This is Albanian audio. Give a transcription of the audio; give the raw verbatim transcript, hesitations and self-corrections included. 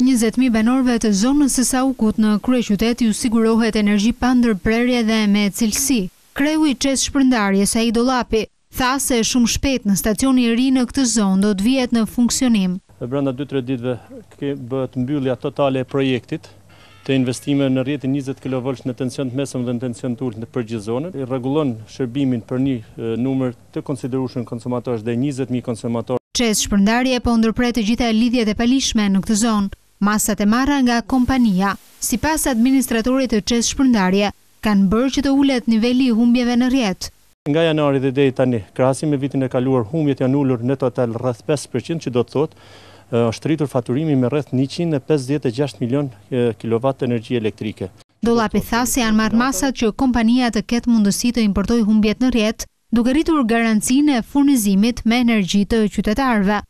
njëzet mijë banorëve të zonës së Saukut në kryeqytet ju sigurohet energji pa ndërprerje dhe me cilësi. Kreu i Çes Shpërndarjes Ai Dollapi tha se shumë shpejt në stacioni i ri në këtë zonë do të vihet në funksionim. Brenda dy tre ditëve bëhet mbyllja totale e projektit të investimeve në rrjetin njëzet kilovoltë në tension të mesëm dhe në tension të ulët në përgjithë zonën. I rregullon shërbimin për një numër të konsiderueshëm konsumatorësh dhe njëzet mijë konsumatorë. Çes Shpërndarje po ndërpret të gjitha lidhjet e palishme në këtë zonë. Masat e marra nga kompania, sipas administratorit të Çes Shpërndarje, kanë bërë që të ulet niveli i humbjeve në rrjet. Nga janari dhe deri tani, krahasim me vitin e kaluar, humbjet janë ulur në total rreth pesë përqind, që do të thotë është rritur faturimi me rreth njëqind e pesëdhjetë e gjashtë milion kilowatt energji elektrike. Dollapi tha se janë marrë masat që kompania të ketë mundësi të importojë humbjet në rrjet, duke rritur garancinë e furnizimit me energji të qytetarëve.